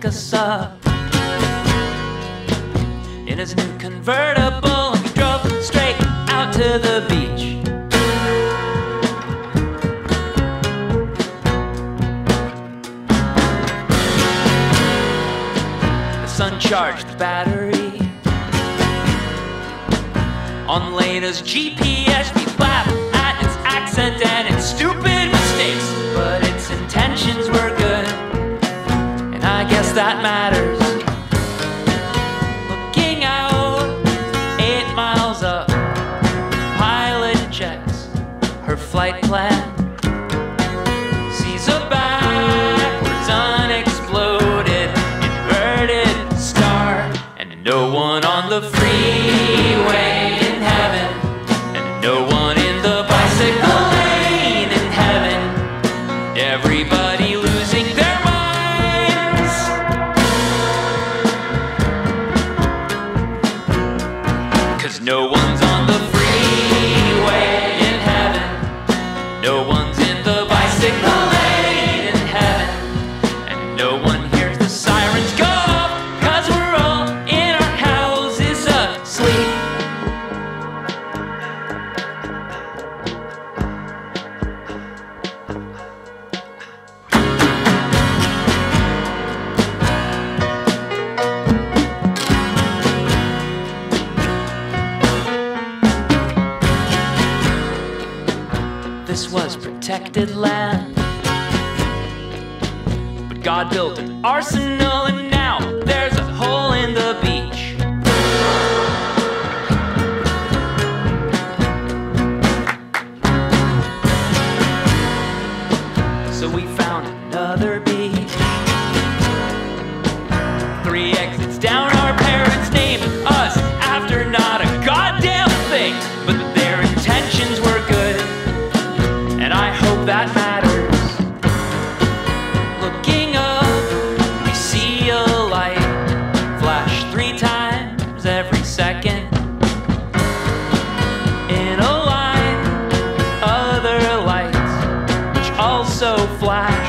pick us up in his new convertible, and we drove straight out to the beach. The sun charged the battery on Lena's GPS. We laughed at its accent and its stupid mistakes, but its intentions were good, and I guess that matters. Looking out, 8 miles up, pilot checks her flight plan, sees a backwards unexploded inverted star, and no one on the freeway in heaven, and no one in the bicycle lane in heaven. Everybody losing their minds, 'cause no one's on the freeway in heaven, no one's in the bicycle lane in heaven, and no one hears the sirens go off, 'cause we're all in our houses asleep. This was protected land, but God built an arsenal, and now there's a hole in the beach. So we found another beach, 3 exits down. Our parents named us after not a goddamn thing, but their intentions were good, and I hope that matters. Looking up, we see a light flash 3 times every second, in a line with other lights which also flash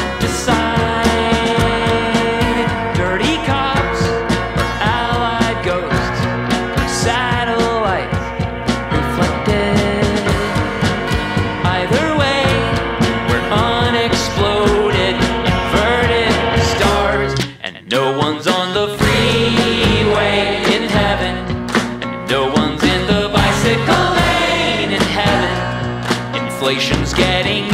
beside. Dirty cops or allied ghosts or satellites reflected. Either way, we're unexploded, inverted stars, and no one's on the freeway in heaven, and no one's in the bicycle lane in heaven. Inflation's getting